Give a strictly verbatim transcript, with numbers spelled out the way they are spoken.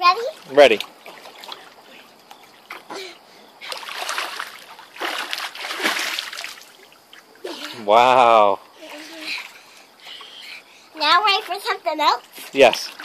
Ready? Ready. Wow. Now ready for something else? Yes.